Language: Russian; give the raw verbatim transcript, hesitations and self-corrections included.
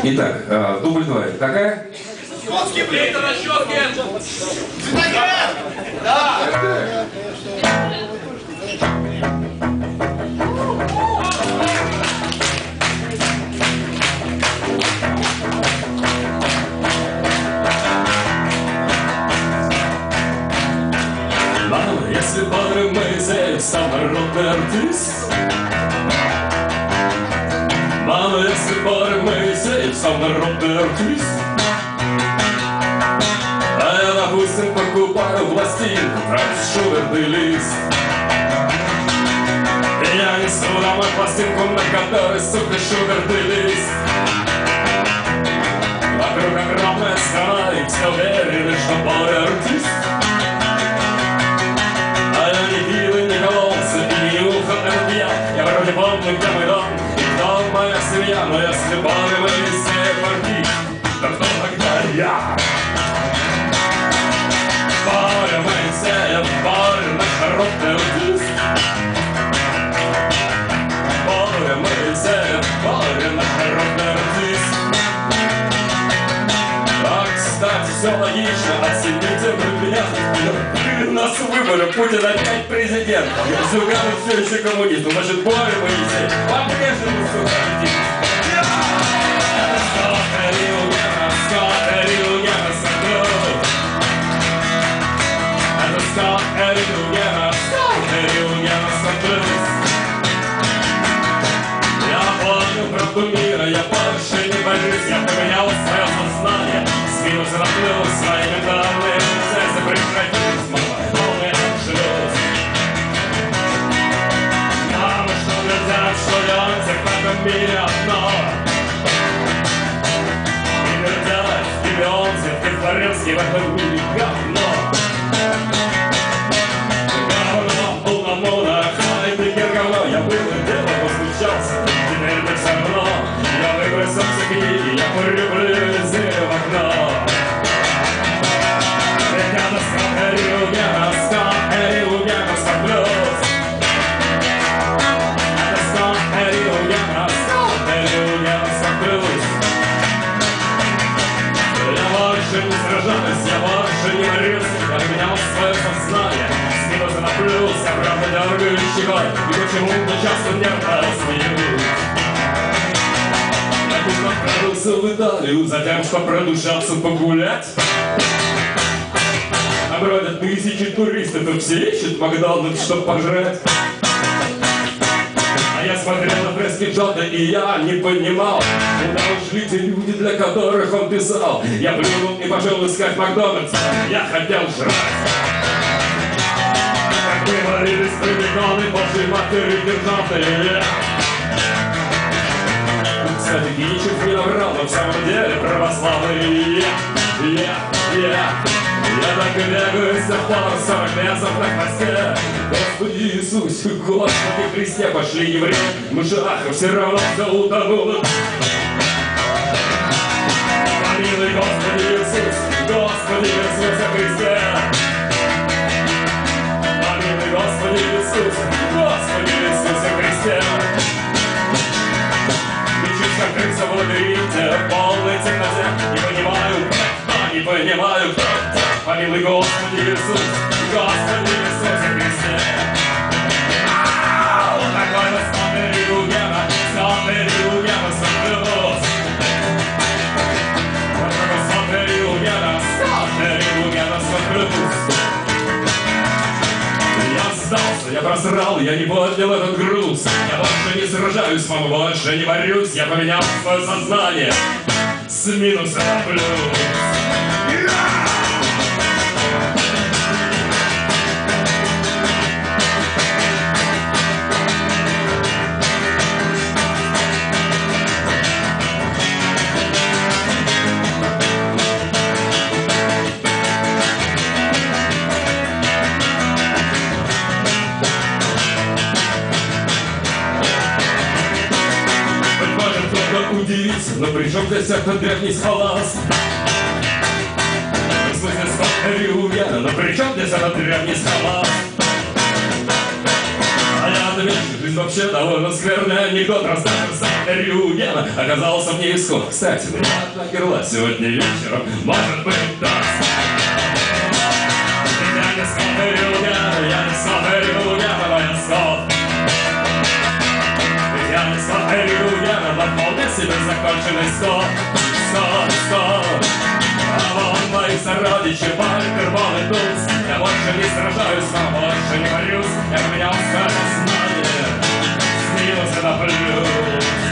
Итак, э, дубль два. Какая? Скотский плейтер на щетке! Да! Мама, если парень Моисеев самородный артист. Мама, если парень Моисеев самородный артист. А я, допустим, покупаю пластинку Франц Шуберт и Лист. И я несу домой пластинку, на которой, сука, Шуберт и Лист. Вокруг огромная страна, и все уверены, что парень артист. А я не пил и не кололся, и не нюхал этот я. Я вроде помню, где мой дом, и кто моя семья. Но если парень Моисеев артист, то кто тогда я? Парень Моисеев, парень народный артист. Парень Моисеев, парень народный артист. А, кстати, все логично, оцените вы меня. У нас выборы, Путин опять президент. Зюганов все еще коммунист, ну, значит, парень Моисеев, по-прежнему, сука, артист. Я помню правду мира, я больше не боюсь. Я поменял свое сознание, с минуса на плюс. Свои ментальные процессы прекратились, мама, полный аншлюз. Мама, что нельзя, что делать, в этом мире одно. И вертелась, и Бейонсе, и Флоренский в этом мире говно. Я был и дело возмущался, теперь так все равно. Я выбросился в книги, я курю блюзи в окно. Ведь я достал Эрил Германского, Эрил Германского блюз. Я достал Эрил Германского, Эрил Германского блюз. Я больше не сражаюсь, я больше не борюсь. Я поменял свое сознание, с минуса на плюс. Я правда дергаю щекой, и почему-то часто нервно смеюсь. Я тут отправился в Италию, затем, что продушаться погулять. А бродят тысячи туристов, и все ищут Макдональдс, чтоб пожрать. А я смотрел на фрески Джота, и я не понимал, куда ушли те люди, для которых он писал. Я плюнул и пошел искать Макдональдс, я хотел жрать. Как вывалились прибегоны, божьей матери державные. Кстати, Гинчев не наврал, но в самом деле православный. Я, я, я так и бегаю с тех пор, сорок месяцев на хвосте. Господи Иисусе, Господи Христе, пошли евреи, мужаха, все равно все утонуло. Помилуй, Господи Иисус, Господи Иисусе Христе. Помилуй, Господи Иисус, Господи Иисусе Христе. Мечусь, как крыса в лабиринте, в полной темноте. Не понимаю, не понимаю, кто кто. Помилуй, Господи Иисус, Господи Иисусе Христе. Вот такой вот смотри у неба, смотри у неба, смотрю. Вот такой смотри у неба, смотри у неба, смотрю. Я сдался, я просрал, я не поднял этот груз. Я больше не сражаюсь, мама, больше не борюсь. Я поменял свое сознание с минуса на плюс. Удивиться, но при чем здесь этот древний схоласт? В смысле, сколько Риугена, но при чем здесь этот древний схоласт? А я вечер, жизнь вообще довольно скверная. Анекдот расставился Рюген оказался в ней исход. Кстати, я отперлась сегодня вечером. Может быть, да. Я не смотрю, я, я не смотрю, я на военском. Я не смотрю, я на вполне себе законченный стол. Стол, стол. А вон моих сородичей, Вальтер, Вон и Туз. Я больше не сражаюсь, но больше не борюсь. Я поменял свое сознание, снилось это плюс.